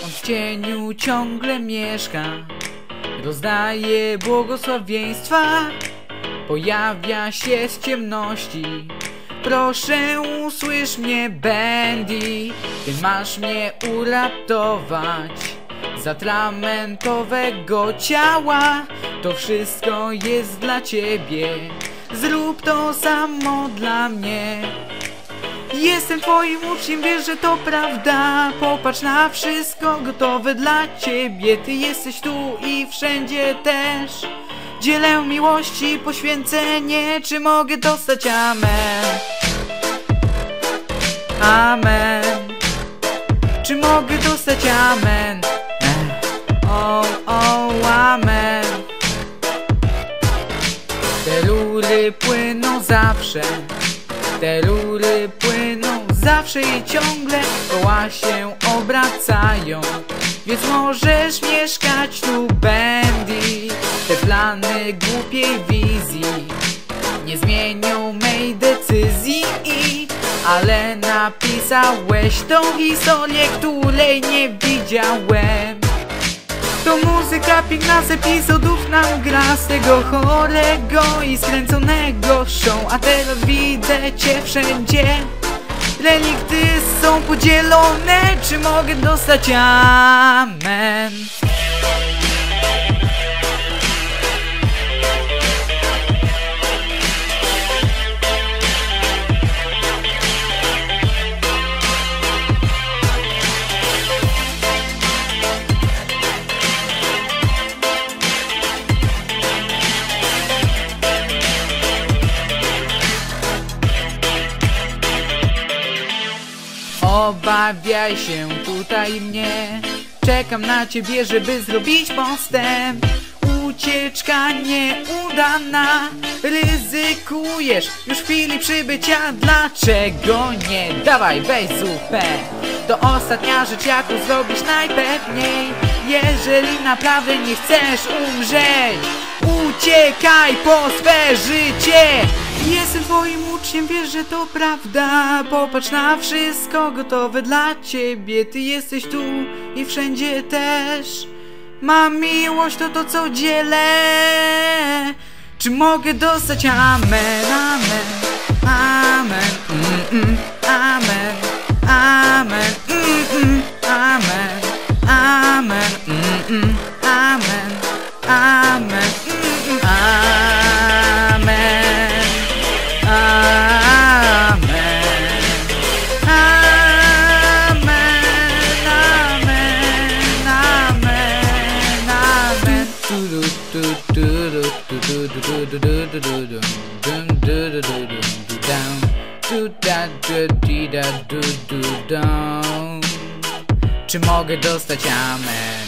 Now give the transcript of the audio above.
On w cieniu ciągle mieszka, rozdaje błogosławieństwa, pojawia się z ciemności. Proszę usłysz mnie, Bendy, ty masz mnie uratować z atramentowego ciała. To wszystko jest dla ciebie, zrób to samo dla mnie. Jestem twoim uczniem, wiesz, że to prawda. Popatrz na wszystko gotowe dla ciebie. Ty jesteś tu i wszędzie też. Dzielę miłości, poświęcenie. Czy mogę dostać amen? Amen. Czy mogę dostać amen? Amen. Te rury płyną zawsze, te rury płyną zawsze i ciągle koła się obracają. Więc możesz mieszkać tu, Bendy. Te plany głupiej wizji nie zmienią mej decyzji, ale napisałeś tą historię, której nie widziałem. To muzyka piękna z epizodów nam gra, z tego chorego i skręconego show. A teraz widzę cię wszędzie, relikty są podzielone. Czy mogę dostać amen? Obawiaj się tutaj mnie, czekam na ciebie, żeby zrobić postęp. Ucieczka nieudana, ryzykujesz już w chwili przybycia. Dlaczego nie? Dawaj, weź zupę. To ostatnia rzecz, jaką zrobisz najpewniej. Jeżeli naprawdę nie chcesz umrzeć, uciekaj po swe życie. Jestem twoim uczniem, wiesz, że to prawda. Popatrz na wszystko gotowe dla ciebie. Ty jesteś tu i wszędzie też. Mam miłość, to co dzielę. Czy mogę dostać amen? Amen, amen, amen, amen, amen, amen, amen, amen, Czy mogę dostać amen?